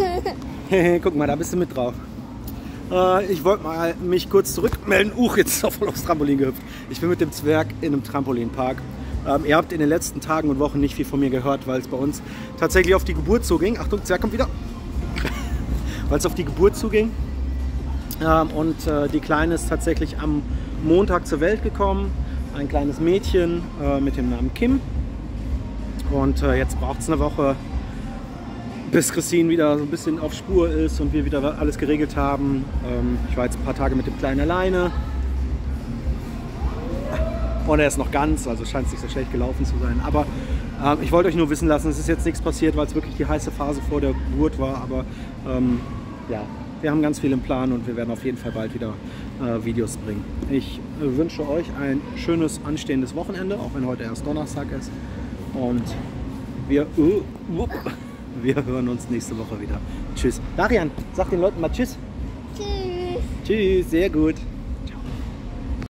Guck mal, da bist du mit drauf. Ich wollte mal mich kurz zurückmelden. Jetzt ist er voll aufs Trampolin gehüpft. Ich bin mit dem Zwerg in einem Trampolinpark. Ihr habt in den letzten Tagen und Wochen nicht viel von mir gehört, weil es bei uns tatsächlich auf die Geburt zuging. Achtung, Zwerg kommt wieder. Weil es auf die Geburt zuging. Und die Kleine ist tatsächlich am Montag zur Welt gekommen. Ein kleines Mädchen mit dem Namen Kim. Und jetzt braucht es eine Woche, bis Christine wieder so ein bisschen auf Spur ist und wir wieder alles geregelt haben. Ich war jetzt ein paar Tage mit dem Kleinen alleine. Und er ist noch ganz, also scheint es nicht so schlecht gelaufen zu sein. Aber ich wollte euch nur wissen lassen, es ist jetzt nichts passiert, weil es wirklich die heiße Phase vor der Geburt war. Aber ja, wir haben ganz viel im Plan und wir werden auf jeden Fall bald wieder Videos bringen. Ich wünsche euch ein schönes anstehendes Wochenende, auch wenn heute erst Donnerstag ist. Und wir hören uns nächste Woche wieder. Tschüss. Darian, sag den Leuten mal Tschüss. Tschüss. Tschüss, sehr gut.